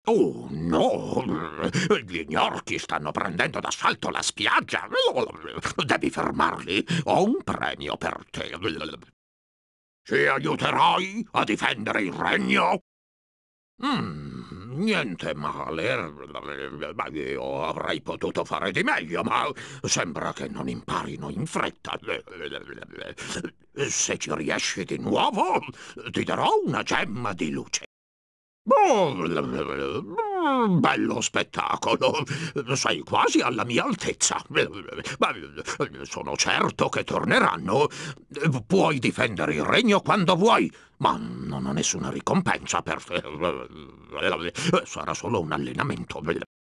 Oh, no! Gli gnorchi stanno prendendo d'assalto la spiaggia! Devi fermarli! Ho un premio per te! Ci aiuterai a difendere il regno? Niente male. Ma io avrei potuto fare di meglio, ma sembra che non imparino in fretta. Se ci riesci di nuovo, ti darò una gemma di luce. Bello spettacolo. Sei quasi alla mia altezza. Ma sono certo che torneranno. Puoi difendere il regno quando vuoi, ma non ho nessuna ricompensa per... Sarà solo un allenamento.